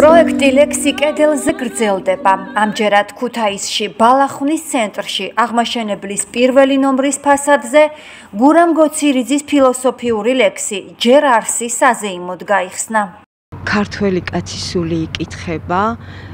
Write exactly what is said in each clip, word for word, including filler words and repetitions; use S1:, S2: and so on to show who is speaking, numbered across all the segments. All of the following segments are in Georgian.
S1: პროექტი ლექსი კედელზე გრძელდება. ამჯერად ქუთაისში, ბალახნის ცენტრში, აღმაშენებლის პირველი ნომრის ფასადზე გურამ გოცირიძის ფილოსოფიური ლექსი ჯერ არსი საზეიმოდ გაიხსნა.
S2: ქართველი კაცის სული იკითხება,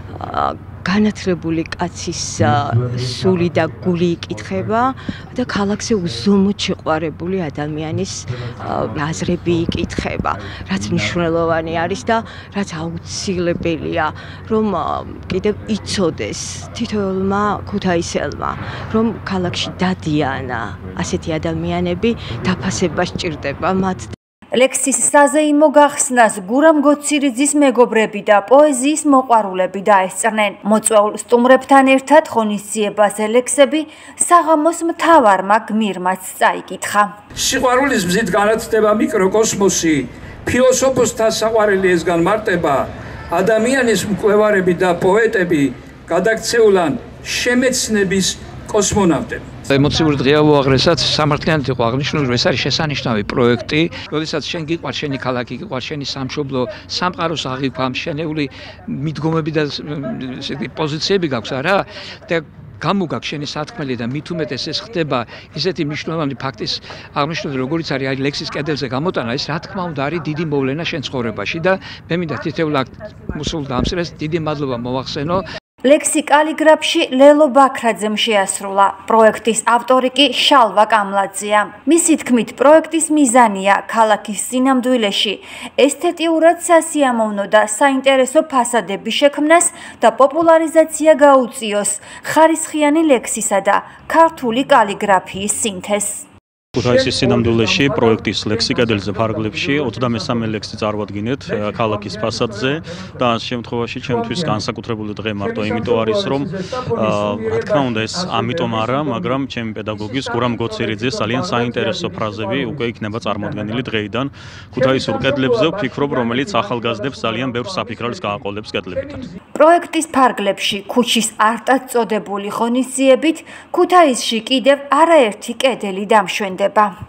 S2: განათლებული კაცის სული და გული იკითხება და ქალაქზე უზომოდ შეყვარებული ადამიანის აზრები იკითხება, რაც მნიშვნელოვანი არის და რაც აუცილებელია, რომ კიდევ იცოდეს თითოეულმა ქუთაისელმა, რომ ქალაქში დადიანა ასეთი ადამიანები დაფასება სჭირდება მათ.
S1: ლექსის საზეიმო გახსნას გურამ გოცირიძის მეგობრები და პოეზიის მოყვარულები დაესწრნენ. მოწვეულ სტუმრებთან ერთად ღონისძიებაზე ლექსები საღამოს მთავარმა გმირმაც წაიკითხა.
S3: სიყვარულის მზით განათდება მიკროკოსმოსი, ფილოსოფოსთა საყვარელი ეს განმარტება, ადამიანის მკვლევარები და პოეტები გადაქცეულან შემეცნების კოსმონავტები.
S4: ემოციური დღეა უაღრესად სამართლიანად იყო აღნიშნული, რომ ეს არის შესანიშნავი პროექტი. როდესაც შენ გიყვარს შენი ქალაქი, გიყვარს შენი სამშობლო, სამყაროს აღიქვამს ამშენეული მიდგომები და ესეთი პოზიციები გაქვს არა? და გამოგაქვს შენი სათქმელი და მით უმეტეს ეს ხდება ისეთი მნიშვნელოვანი ფაქტის აღნიშნული, როგორიც არის აი ლექსის კედელზე გამოტანა, ეს რა თქმა უნდა არის დიდი მოვლენა შენ ცხოვრებაში და მე მინდა თითოეულ აქ მოსულ დამსწრეს დიდი მადლობა მოვახსენო.
S1: ლექსი კალიგრაფში ლელო ბაქრაძემ შეასრულა. პროექტის ავტორი კი შალვა კამლაძეა. მისი თქმით, პროექტის მიზანია ქალაქის სინამდვილეში ესთეტიურად სასიამოვნო და საინტერესო ფასადების შექმნას და პოპულარიზაცია გაუწიოს ხარისხიანი ლექსისა და ქართული კალიგრაფიის სინთეზს.
S5: ქუთაისის სინამდვილეში პროექტის ლექსი კედელზე ფარგლებში ოცდამესამე ლექსი წარვადგინეთ ქალაქის ფასადზე და ამ შემთხვევაში ჩემთვის განსაკუთრებული დღე მარტო იმიტომ არის რომ რა თქმა უნდა ეს ამიტომ არა, მაგრამ ჩემი პედაგოგის გურამ გოცირიძის ძალიან საინტერესო ფრაზები უკვე იქნება წარმოდგენილი დღეიდან ქუთაისურ კედლებზე ვფიქრობ, რომელიც ახალგაზრდებს ძალიან ბევრ საფიქრალს გააყოლებს კედლებიდან.
S1: პროექტის ფარგლებში ქუჩის არტად წოდებული ღონისძიებით ქუთაისში კიდევ არაერთი კედელი დამშვენდება.